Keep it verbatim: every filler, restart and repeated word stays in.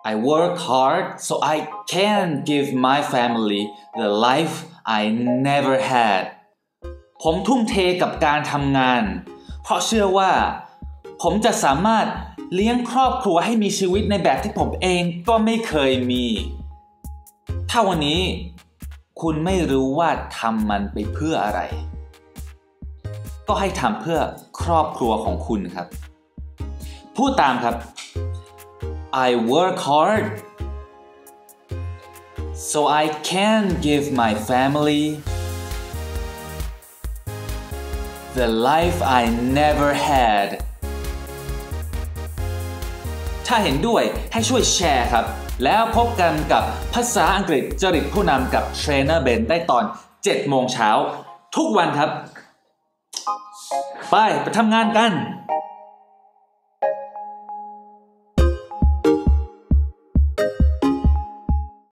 I work hard so I can give my family the life I never had ผมทุ่มเทกับการทำงานเพราะเชื่อว่าผมจะสามารถเลี้ยงครอบครัวให้มีชีวิตในแบบที่ผมเองก็ไม่เคยมีถ้าวันนี้คุณไม่รู้ว่าทำมันไปเพื่ออะไรก็ให้ทำเพื่อครอบครัวของคุณครับพูดตามครับ I work hard so I can give my family the life I never had ถ้าเห็นด้วยให้ช่วยแชร์ครับแล้วพบกันกับภาษาอังกฤษจริตผู้นำกับเทรนเนอร์เบนได้ตอนเจ็ดโมงเช้าทุกวันครับไปไปทำงานกัน